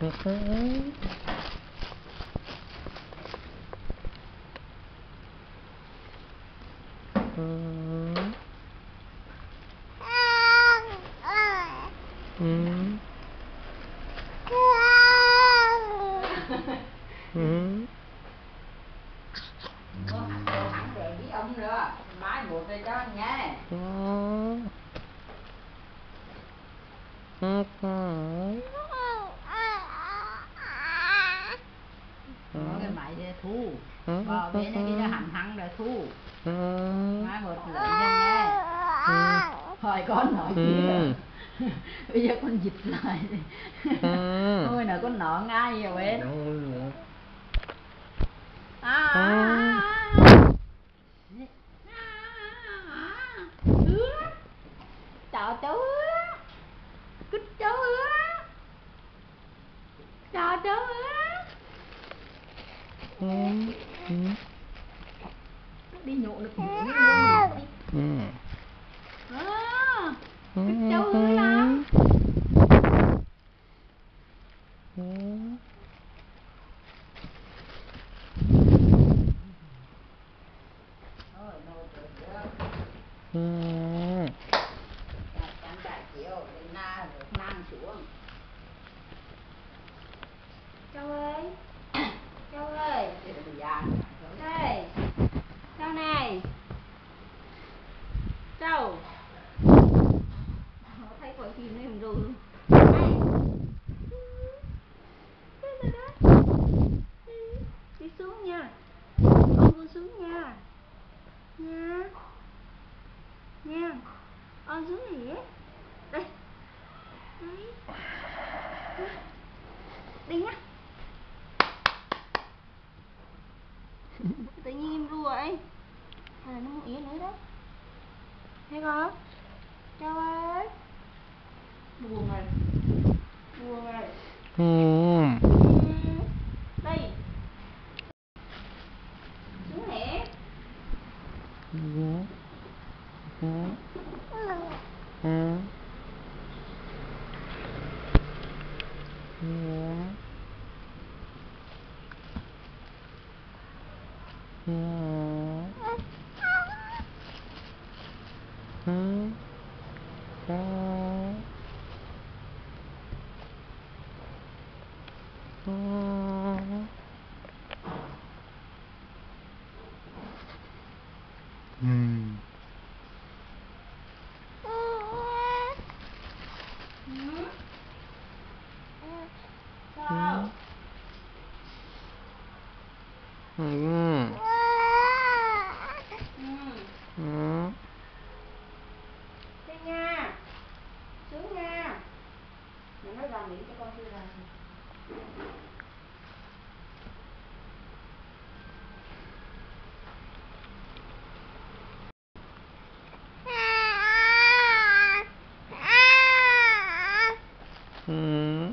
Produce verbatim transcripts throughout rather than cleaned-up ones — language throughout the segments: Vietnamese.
Ông nữa, mai một rồi cho anh nghe. Cái máy để thu, bò bên này kia hẳn hăng để thu. Mai một lần cho nghe. Hỏi con nói gì nữa. Bây giờ con dịch lại. Ôi nào con nói ngay rồi bên. À, à, à. Chào cháu Hứa. Cứt cháu Hứa. Chào cháu Hứa. Đi nhộ được nhộ đi luôn. À, cứt cháu Hứa lắm. Chán đại chiều đến na rồi mang xuống. Châu ơi. Châu ơi. Đây. Châu này. Châu. Thấy khỏi phim này rồi. Đây. Đây là đó. Đi xuống nha. Ông con xuống nha. Nha. Nha. Ông xuống này. Đây. Đấy. Đi nhá. Tự nhiên em rùa ấy. Hay là nó muốn yến nữa đó. Thấy không? Châu ơi. Buồn rồi. Buồn rồi. Ừ. Đây. Xuống nè. Ừ. Ừ. Ừ. Sao? Ừ. Ừ. Đi nha. Xuống nha. Mẹ nói vào miệng cho con chưa vào. Ừ.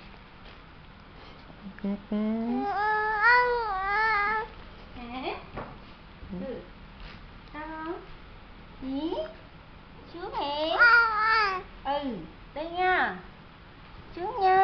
Hả? Ừ. Sao không? Nhí? Xuống hả? Ừ. Đi nha. Xuống nha.